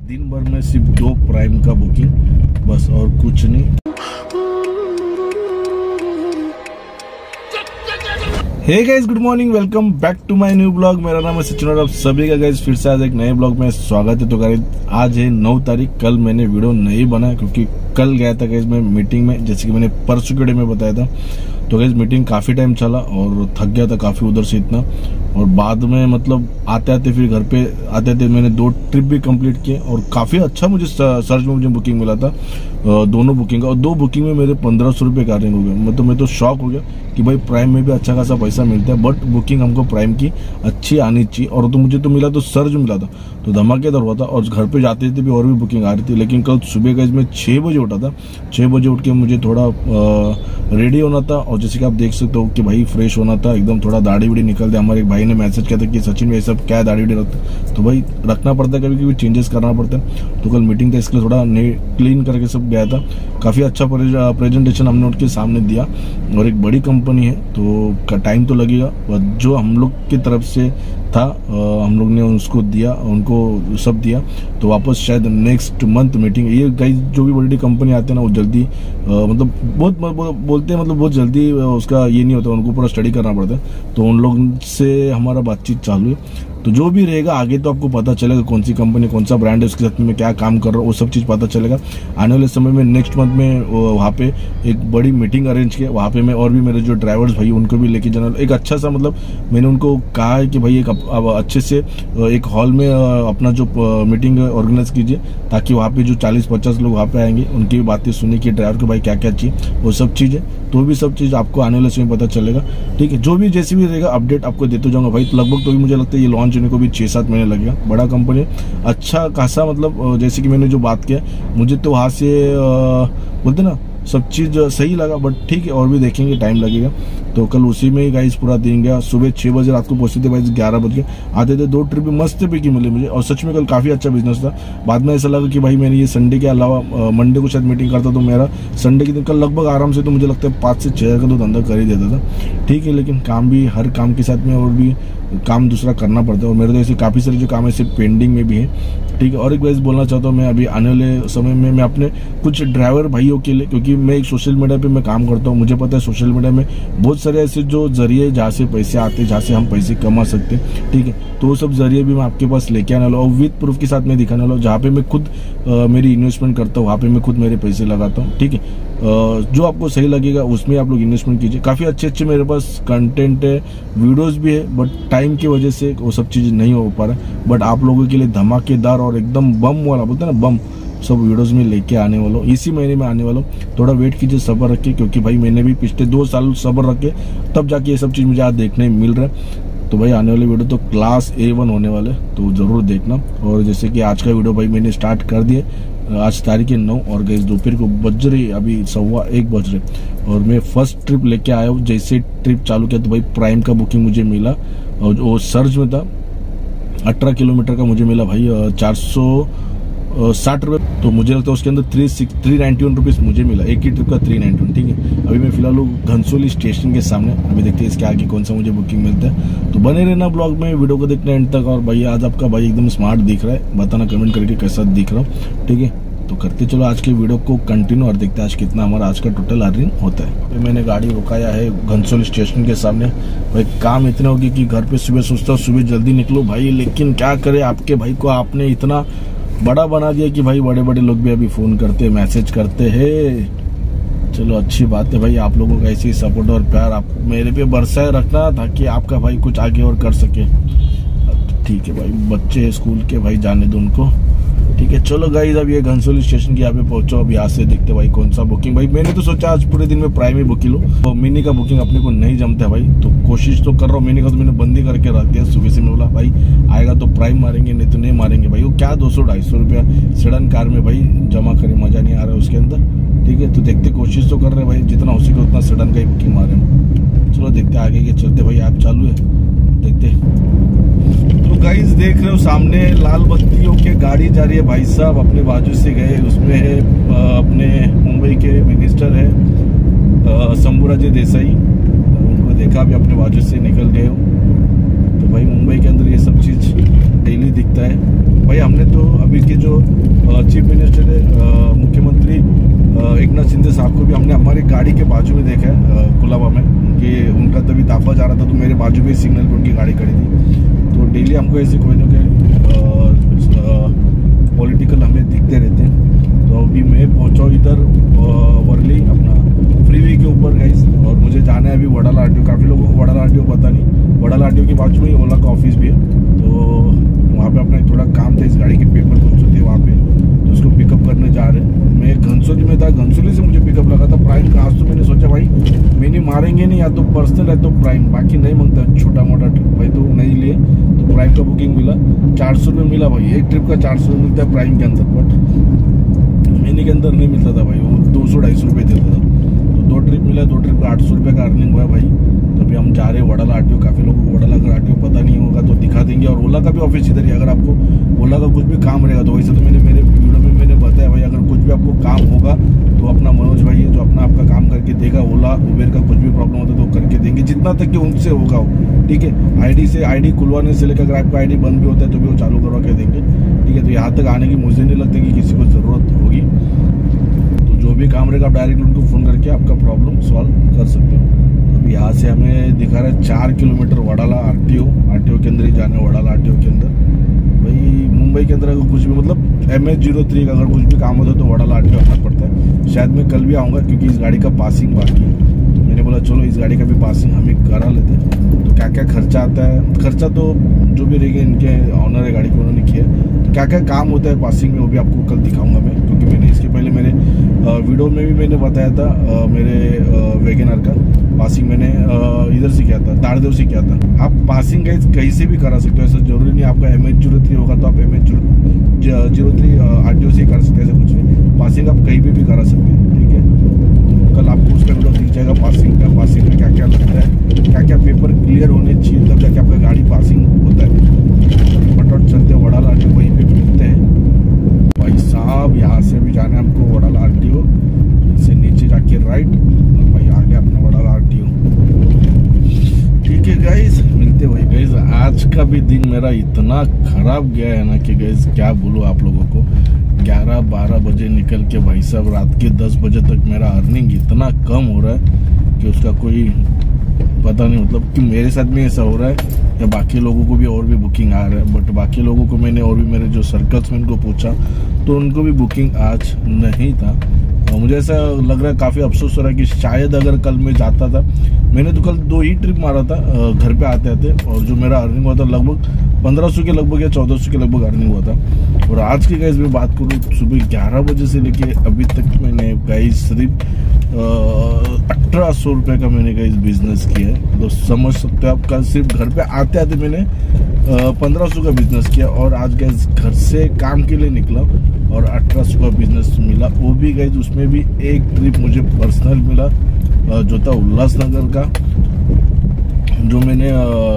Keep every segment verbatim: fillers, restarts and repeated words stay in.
दिन भर में सिर्फ दो प्राइम का बुकिंग बस और कुछ नहीं। Hey guys, good morning, welcome back to my new blog. मेरा नाम है सचिन और आप सभी का गाइस फिर से आज एक नए ब्लॉग में स्वागत है। तो गाइस आज है नौ तारीख। कल मैंने वीडियो नहीं बनाया क्योंकि कल गया था गाइस मैं मीटिंग में, जैसे कि मैंने परसों के डे में बताया था। तो गाइस मीटिंग काफी टाइम चला और थक गया था काफी उधर से इतना, और बाद में मतलब आते आते फिर घर पे आते आते मैंने दो ट्रिप भी कंप्लीट किए और काफी अच्छा मुझे सर्च में मुझे बुकिंग मिला था दोनों बुकिंग का, और दो बुकिंग में मेरे पंद्रह सौ रुपये का अर्निंग हो गया। मैं तो मैं तो शॉक हो गया कि भाई प्राइम में भी अच्छा खासा पैसा मिलता है, बट बुकिंग हमको प्राइम की अच्छी आनी चाहिए। और तो मुझे तो मिला तो सर्च मिला था तो धमाकेदार हुआ था, और घर पे जाते थे भी और भी बुकिंग आ रही थी। लेकिन कल सुबह का मैं छः बजे उठा था, छः बजे उठ के मुझे थोड़ा रेडी होना था, और जैसे कि आप देख सकते हो कि भाई फ्रेश होना था एकदम, थोड़ा दाढ़ी वाड़ी निकल दिया। हमारे एक भाई ने मैसेज किया था कि सचिन ये सब क्या दाढ़ी वाड़ी रखता, तो भाई रखना पड़ता है, कभी कभी चेंजेस करना पड़ता है। तो कल मीटिंग था इसलिए थोड़ा क्लीन करके सब गया था। काफी अच्छा प्रेजेंटेशन हमने उनके सामने दिया, और एक बड़ी कंपनी है तो टाइम तो लगेगा, जो हम लोग की तरफ से था हम लोग ने उसको दिया, उनको सब दिया। तो वापस शायद नेक्स्ट मंथ मीटिंग। ये गाइस जो भी बड़ी कंपनी आते हैं ना वो जल्दी आ, मतलब बहुत बोलते हैं, मतलब बहुत जल्दी उसका ये नहीं होता, उनको पूरा स्टडी करना पड़ता है। तो उन लोग से हमारा बातचीत चालू है। तो जो भी रहेगा आगे तो आपको पता चलेगा कौन सी कंपनी कौन सा ब्रांड है, उसके साथ में क्या काम कर रहा हूँ वो सब चीज़ पता चलेगा आने वाले समय में। नेक्स्ट मंथ में वहाँ पे एक बड़ी मीटिंग अरेंज किया, वहाँ पे मैं और भी मेरे जो ड्राइवर्स भाई उनको भी लेके जाना। एक अच्छा सा मतलब मैंने उनको कहा है कि भाई एक अब अच्छे से एक हॉल में अपना जो मीटिंग ऑर्गेनाइज कीजिए, ताकि वहाँ पे जो चालीस पचास लोग वहाँ पे आएंगे उनकी भी बातें सुनिए कि ड्राइवर को भाई क्या क्या चाहिए वो सब चीज़ें। तो भी सब चीज़ आपको आने वाले समय पता चलेगा, ठीक है। जो भी जैसे भी रहेगा अपडेट आपको देते जाऊंगा भाई। तो लगभग तो भी मुझे लगता है ये लॉन्च होने को भी छः सात महीने लगेगा। बड़ा कंपनी अच्छा खासा, मतलब जैसे कि मैंने जो बात किया मुझे तो वहाँ से बोलते ना सब चीज़ सही लगा, बट ठीक है और भी देखेंगे, टाइम लगेगा। तो कल उसी में ही गाइस पूरा दिन गया। सुबह छः बजे रात को पहुंचते थे भाई, ग्यारह बजे आते थे। दो ट्रिप मस्त पे की मिले मुझे, और सच में कल काफ़ी अच्छा बिजनेस था। बाद में ऐसा लगा कि भाई मैंने ये संडे के अलावा मंडे को शायद मीटिंग करता तो मेरा संडे के दिन कल लगभग आराम से तो मुझे लगता है पाँच से छः हज़ार का तो धंधा कर ही देता था, ठीक है। लेकिन काम भी हर काम के साथ में और भी काम दूसरा करना पड़ता है, और मेरे तो ऐसे काफ़ी सारे जो काम है सिर्फ पेंडिंग में भी है, ठीक है। और एक बार बोलना चाहता हूँ मैं अभी आने वाले समय में मैं अपने कुछ ड्राइवर भाइयों के लिए, क्योंकि मैं एक सोशल मीडिया पे मैं काम करता हूँ, मुझे पता है सोशल मीडिया में बहुत सारे ऐसे जो जरिए जहाँ से पैसे आते हैं, जहाँ से हम पैसे कमा सकते हैं, ठीक है। तो वो सब जरिए भी मैं आपके पास लेके आने वाला हूँ, और विद प्रूफ के साथ मैं दिखाने वाला हूँ। जहाँ पे मैं खुद आ, मेरी इन्वेस्टमेंट करता हूँ वहाँ पे मैं खुद मेरे पैसे लगाता हूँ, ठीक है। जो आपको सही लगेगा उसमें आप लोग इन्वेस्टमेंट कीजिए। काफ़ी अच्छे अच्छे मेरे पास कंटेंट है, वीडियोस भी है, बट टाइम की वजह से वो सब चीज़ नहीं हो पा रहा। बट आप लोगों के लिए धमाकेदार और एकदम बम वाला, बोलते हैं ना बम, सब वीडियोस में लेके आने वाला हूँ। इसी महीने में आने वाला हूँ। थोड़ा वेट कीजिए, सब्र रखिए, क्योंकि भाई मैंने भी पिछले दो साल सब्र रखे तब जाके ये सब चीज़ मुझे आज देखने मिल रहा है। तो भाई आने वाले वीडियो तो क्लास ए वन होने वाले, तो ज़रूर देखना। और जैसे कि आज का वीडियो भाई मैंने स्टार्ट कर दिए, आज तारीख है नौ, और गई दोपहर को बज रही अभी सवा एक बज रहे, और मैं फर्स्ट ट्रिप लेके आया हूँ। जैसे ट्रिप चालू किया तो भाई प्राइम का बुकिंग मुझे मिला, और वो सर्ज में था अठारह किलोमीटर का मुझे मिला भाई चार सौ साठ रुपये। तो मुझे लगता है उसके अंदर three six three ninety one rupees मुझे मिला, एक ही ट्रिप का थ्री नाइन्टी वन, ठीक है। अभी मैं फिलहाल घनसोली स्टेशन के सामने, अभी देखते हैं इसके आगे कौन सा मुझे बुकिंग मिलता है। तो बने रहना ब्लॉग में, वीडियो को देखना एंड तक। और भाई आज आपका भाई एकदम स्मार्ट दिख रहा है, बताना कमेंट करके कैसा दिख रहा हूँ, ठीक है। तो करते चलो आज के वीडियो को कंटिन्यू, और देखते हैं आज कितना हमारा आज का टोटल अर्निंग होता है। मैंने गाड़ी रुकाया है घनसोली स्टेशन के सामने। भाई काम इतने हो गए कि घर पे सुबह सोचता हूँ सुबह जल्दी निकलो भाई, लेकिन क्या करे, आपके भाई को आपने इतना बड़ा बना दिया कि भाई बड़े बड़े लोग भी अभी फोन करते मैसेज करते हैं। चलो अच्छी बात है भाई, आप लोगों का ऐसे ही सपोर्ट और प्यार आप मेरे पे बरसाए रखना, ताकि आपका भाई कुछ आगे और कर सके, ठीक है भाई। बच्चे स्कूल के भाई जाने दो उनको, ठीक है। चलो गाइस अब ये घनसोली स्टेशन के यहाँ पे पहुंचो। अब यहाँ से देखते भाई कौन सा बुकिंग। भाई मैंने तो सोचा आज पूरे दिन में प्राइम ही बुक लूँ, तो मिनी का बुकिंग अपने को नहीं जमता है भाई, तो कोशिश तो कर रहा हूँ। मिनी का तो मैंने बंदी करके रख दिया सुबह से। मैं बोला भाई आएगा तो प्राइम मारेंगे, नहीं तो नहीं मारेंगे भाई। वो क्या दो सौ ढाई सौ रुपया सेडान कार में भाई जमा करे, मजा नहीं आ रहा है उसके अंदर, ठीक है। तो देखते कोशिश तो कर रहे भाई, जितना हो सके उतना सेडान का ही बुकिंग मारे। चलो देखते आगे के चलते भाई, ऐप चालू है देखते। तो गाइस देख रहे हो सामने लाल बत्तियों के गाड़ी जा रही है, भाई साहब अपने बाजू से गए, उसमें है अपने मुंबई के मिनिस्टर है शंभूराजे देसाई, उनको देखा भी अपने बाजू से निकल गए हो। तो भाई मुंबई के अंदर ये सब चीज डेली दिखता है भाई। हमने तो अभी के जो मिस्टर साहब को भी हमने हमारी गाड़ी के बाजू में देखा है, कुलाबा में उनके उनका तभी ताफा जा रहा था तो मेरे बाजू में सिग्नल पर उनकी गाड़ी खड़ी थी। तो डेली हमको ऐसे कोई ना कोई पॉलिटिकल हमें दिखते रहते हैं। तो अभी मैं पहुंचा इधर वर्ली अपना फ्रीवे के ऊपर गाइस, और मुझे जाना है अभी वडाला आरटीओ। काफ़ी लोगों को वडाला आरटीओ पता नहीं, वडाला आरटीओ के बाजू में ही ओला का ऑफिस भी है। तो वहाँ पे अपना थोड़ा काम था, इस गाड़ी के पेपर कुछ थे वहाँ पे, तो उसको पिकअप करने जा रहे हैं। मैं घनसोली में था, घनसोली से मुझे पिकअप लगा था प्राइम का। आज तो मैंने सोचा भाई मैंने मारेंगे नहीं, या तो पर्सनल है तो प्राइम, बाकी नहीं मांगता छोटा मोटा ट्रिप भाई, तो नहीं लिए। तो प्राइम का बुकिंग मिला, चार सौ रुपये मिला भाई, एक ट्रिप का चार सौ मिलता है प्राइम के अंदर, बट मिनी के अंदर नहीं मिलता था भाई, वो दो सौ ढाई सौ रुपये देता था। तो दो ट्रिप मिला, दो ट्रिप का आठ सौ रुपये का अर्निंग हुआ भाई। तो अभी हम जा रहे हैं वडाला आरटीओ। काफ़ी लोगों को वडाला का आरटीओ पता नहीं होगा तो दिखा देंगे, और ओला का भी ऑफिस इधर ही। अगर आपको ओला का कुछ भी काम रहेगा तो वैसे तो मैंने मेरे वीडियो में मैंने बताया भाई, अगर कुछ भी आपको काम होगा तो अपना मनोज भाई है जो अपना आपका काम करके देगा। ओला उबेर का कुछ भी प्रॉब्लम होता है तो करके देंगे, जितना तक कि उनसे होगा वो, ठीक है। आईडी से आईडी खुलवाने से लेकर अगर आपका आईडी बंद भी होता है तो भी वो चालू करवा के देंगे, ठीक है। तो यहाँ तक आने की मुझे नहीं लगता कि किसी को ज़रूरत होगी। तो जो भी काम रहेगा आप डायरेक्ट उनको फ़ोन करके आपका प्रॉब्लम सॉल्व कर सकते हो। अभी यहाँ से हमें दिखा रहा है चार किलोमीटर वडाला आरटीओ, आरटीओ के अंदर ही जाना है, वडाला आरटीओ के अंदर। भाई मुंबई के अंदर अगर कुछ भी मतलब एम एच जीरो थ्री का अगर कुछ भी काम होता है तो वडाला आरटीओ आना पड़ता है। शायद मैं कल भी आऊँगा क्योंकि इस गाड़ी का पासिंग बाकी है। तो मैंने बोला चलो इस गाड़ी का भी पासिंग हम ही करा लेते हैं। तो क्या क्या खर्चा आता है, खर्चा तो जो भी रहेगा इनके ऑनर है गाड़ी को उन्होंने किया, तो क्या क्या काम होता है पासिंग में वो भी आपको कल दिखाऊंगा मैं, क्योंकि मैंने इसके पहले मेरे वीडियो में भी मैंने बताया था मेरे वैगनर का पासिंग मैंने इधर से किया था, दारदेव से किया था। आप पासिंग कहीं से भी करा सकते हो, ऐसा जरूरी नहीं आपका एम एच जीरो थ्री होगा तो आप M H zero zero three RTO से ही कर सकते हैं, ऐसा कुछ नहीं। पासिंग आप कहीं भी भी करा सकते हैं, ठीक है। तो कल आपको उसका वीडियो दिख जाएगा पासिंग का, पासिंग में क्या क्या लगता है, क्या क्या पेपर क्लियर होने चाहिए तब जाके आपका गाड़ी पासिंग होता है। फटाफट चलते हैं वडाला आरटीओ, वहीं पे मिलते हैं भाई साहब। यहाँ से भी जाना है हमको वडाला आरटीओ, से नीचे जाके राइट, और भाई आ गया अपना वडाला आरटीओ, ठीक है गाइस। मिलते वही गाइस। आज का भी दिन मेरा इतना खराब गया है ना कि गाइस क्या बोलूं आप लोगों को। ग्यारह बारह बजे निकल के भाई साहब रात के दस बजे तक मेरा अर्निंग इतना कम हो रहा है कि उसका कोई पता नहीं। मतलब कि मेरे साथ में ऐसा हो रहा है या बाकी लोगों को भी और भी बुकिंग आ रहा है, बट बाकी लोगों को मैंने और भी मेरे जो सर्कल्स में इनको पूछा तो उनको भी बुकिंग आज नहीं था। और मुझे ऐसा लग रहा है, काफ़ी अफसोस हो रहा है कि शायद अगर कल मैं जाता था, मैंने तो कल दो ही ट्रिप मारा था घर पे आते आते, और जो मेरा अर्निंग हुआ था लगभग पंद्रह सौ के लगभग या चौदह सौ के लगभग अर्निंग हुआ था। और आज की गाइस मैं बात करूँ, सुबह ग्यारह बजे से लेके अभी तक मैंने गाइस सिर्फ अठारह सौ रुपये का मैंने गाइस बिजनेस किया है। तो समझ सकते हो आप, कल सिर्फ घर पे आते आते मैंने पंद्रह सौ का बिजनेस किया, और आज गाइस घर से काम के लिए निकला और अठारह सौ का बिजनेस मिला। वो भी गाइस उसमें भी एक ट्रिप मुझे पर्सनल मिला जो था उल्लासनगर का, जो मैंने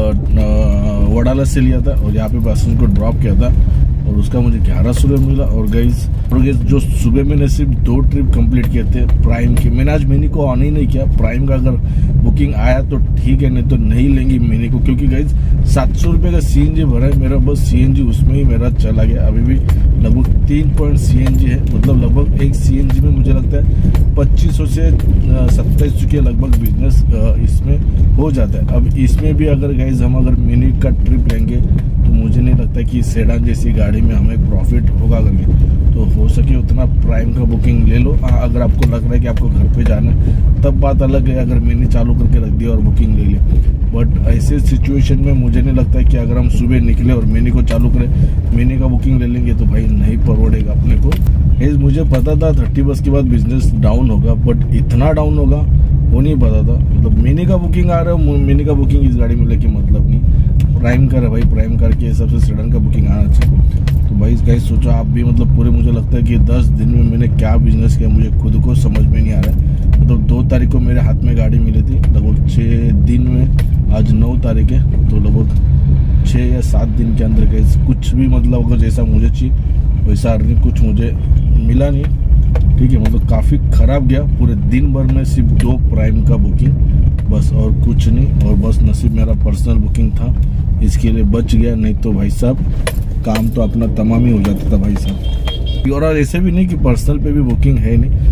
वडाला से लिया था और यहाँ पे पैसेंजर को ड्रॉप किया था, और उसका मुझे ग्यारह सौ रुपये मिला। और गाइस और गाइस जो सुबह मैंने सिर्फ दो ट्रिप कंप्लीट किए थे प्राइम के, मैंने आज मिनी को ऑन ही नहीं किया। प्राइम का अगर बुकिंग आया तो ठीक है, नहीं तो नहीं लेंगे मिनी को, क्योंकि गाइस सात सौ रुपये का सीएनजी भरा है मेरा, बस सीएनजी उसमें ही मेरा चला गया। अभी भी लगभग तीन पॉइंट सीएनजी है, मतलब लगभग एक सीएनजी में मुझे लगता है पच्चीस सौ से सत्ताईस सौ के लगभग बिजनेस इसमें हो जाता है। अब इसमें भी अगर गाइस हम अगर मिनी का ट्रिप लेंगे तो मुझे नहीं लगता कि सेडान जैसी गाड़ी में हमें प्रॉफिट होगा करके। तो हो सके उतना प्राइम का बुकिंग ले लो। हाँ, अगर आपको लग रहा है कि आपको घर पे जाना है तब बात अलग है, अगर मैंने चालू करके रख दिया और बुकिंग ले ली। बट ऐसे सिचुएशन में मुझे नहीं लगता है कि अगर हम सुबह निकले और मिनी को चालू करें, मिनी का बुकिंग ले लेंगे तो भाई नहीं परवड़ेगा अपने को। इस मुझे पता था थर्टी बस के बाद बिजनेस डाउन होगा, बट इतना डाउन होगा वो नहीं पता था। मतलब मिनी का बुकिंग आ रहा है, मिनी का बुकिंग इस गाड़ी में लेके मतलब नहीं, प्राइम कर है भाई, प्राइम कार के हिसाब से सेडान का बुकिंग आना चाहिए। तो भाई गाइस सोचो आप भी, मतलब पूरे मुझे लगता है कि दस दिन में मैंने क्या बिजनेस किया मुझे खुद को समझ में नहीं आ रहा है। मतलब दो तारीख को मेरे हाथ में गाड़ी मिली थी, लगभग छः दिन में, आज नौ तारीख है, तो लगभग छः या सात दिन के अंदर गाइस कुछ भी मतलब अगर जैसा मुझे चाहिए वैसा अर्निंग कुछ मुझे मिला नहीं, ठीक है। मतलब काफ़ी ख़राब गया, पूरे दिन भर में सिर्फ दो प्राइम का बुकिंग बस, और कुछ नहीं। और बस नसीब मेरा पर्सनल बुकिंग था, इसके लिए बच गया, नहीं तो भाई साहब काम तो अपना तमाम ही हो जाता था भाई साहब। और ऐसे भी नहीं कि पर्सनल पे भी बुकिंग है नहीं,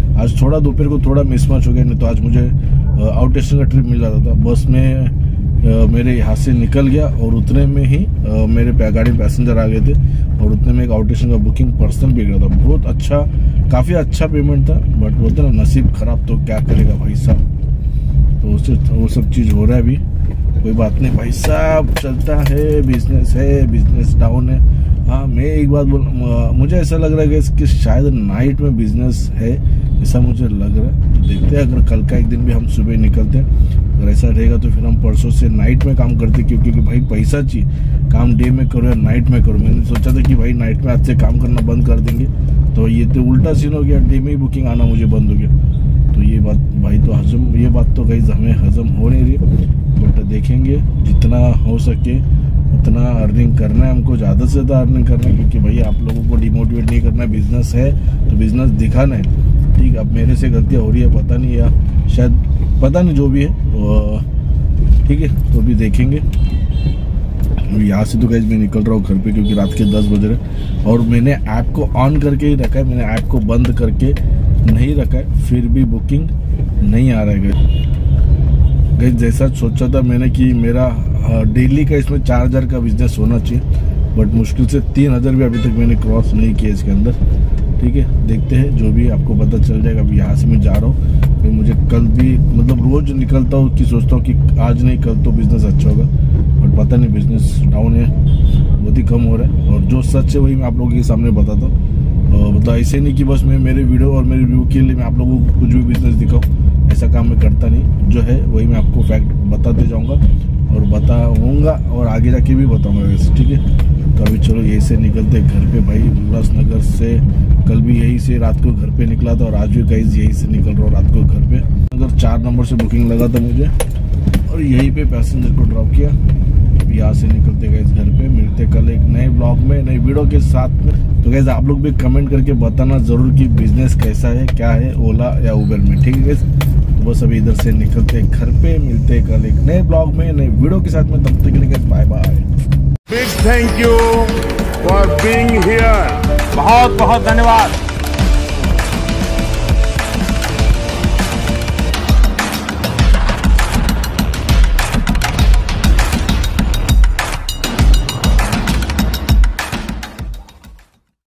आज थोड़ा दोपहर को थोड़ा मिसमैच हो गया, नहीं तो आज मुझे आउट स्टेशन का ट्रिप मिल जाता था। बस में मेरे यहाँ से निकल गया और उतने में ही मेरे गाड़ी में पैसेंजर आ गए थे और उतने में एक आउट स्टेशन का बुकिंग पर्सन भी गया था। बहुत अच्छा, काफ़ी अच्छा पेमेंट था, बट बोलते ना नसीब खराब तो क्या करेगा भाई साहब। तो उससे वो सब चीज़ हो रहा है अभी, कोई बात नहीं भाई साहब, चलता है, बिजनेस है, बिजनेस डाउन है। हाँ, मैं एक बात बोल, मुझे ऐसा लग रहा है कि शायद नाइट में बिजनेस है, ऐसा मुझे लग रहा है। तो देखते हैं, अगर कल का एक दिन भी हम सुबह निकलते हैं, अगर ऐसा रहेगा तो फिर हम परसों से नाइट में काम करते, क्योंकि भाई पैसा चाहिए, काम डे में करो या नाइट में करो। मैंने सोचा था कि भाई नाइट में आज से काम करना बंद कर देंगे, तो ये तो उल्टा सीन हो गया, डे में ही बुकिंग आना मुझे बंद हो गया। तो ये बात भाई तो हजम, ये बात तो गाइस हमें हजम हो नहीं रही, बट देखेंगे जितना हो सके उतना अर्निंग करना है हमको, ज़्यादा से ज़्यादा अर्निंग करना है, क्योंकि भाई आप लोगों को डिमोटिवेट नहीं करना है। बिजनेस है तो बिजनेस दिखाना है, ठीक। अब मेरे से गलतियाँ हो रही है, पता नहीं, या शायद पता नहीं, जो भी है ठीक है, तो भी देखेंगे। यहाँ से तो गाइस मैं निकल रहा हूँ घर पे, क्योंकि रात के दस बज रहे और मैंने ऐप को ऑन करके ही रखा है, मैंने ऐप को बंद करके नहीं रखा है, फिर भी बुकिंग नहीं आ रहा है गाइस। जैसा सोचा था मैंने कि मेरा डेली का इसमें चार हजार का बिजनेस होना चाहिए, बट मुश्किल से तीन हजार भी अभी तक मैंने क्रॉस नहीं किया इसके अंदर, ठीक है। देखते हैं, जो भी आपको पता चल जाएगा। अभी यहाँ से मैं जा रहा हूँ, फिर मुझे कल भी, मतलब रोज निकलता हूँ कि सोचता हूँ कि आज नहीं कल तो बिजनेस अच्छा होगा, बट पता नहीं, बिजनेस डाउन है, बहुत ही कम हो रहा है। और जो सच है वही मैं आप लोगों के सामने बताता हूँ, मतलब ऐसे नहीं कि बस मैं मेरे वीडियो और मेरे व्यू के लिए मैं आप लोगों को कुछ भी बिजनेस दिखाऊँ, ऐसा काम मैं करता नहीं। जो है वही मैं आपको फैक्ट बताते जाऊँगा और बताऊँगा और आगे जाके भी बताऊँगा वैसे, ठीक है। तो अभी चलो यही से निकलते घर पे भाई, उल्लासनगर से। कल भी यही से रात को घर पे निकला था और आज भी गाइस यही से निकल रहा हूँ रात को घर पे। अगर चार नंबर से बुकिंग लगा था मुझे और यहीं पे पैसेंजर को ड्रॉप किया। अभी यहाँ से निकलते गए घर पे, मिलते कल एक नए ब्लॉग में, नई वीडियो के साथ में। तो गाइस आप लोग भी कमेंट करके बताना जरूर कि बिजनेस कैसा है, क्या है ओला या उबर में, ठीक है गाइस। तो बस अभी इधर से निकलते घर पे, मिलते कल एक नए ब्लॉग में, नई वीडियो के साथ में। तब तक के लिए bye bye. Big thank you for being here. बहुत बहुत धन्यवाद।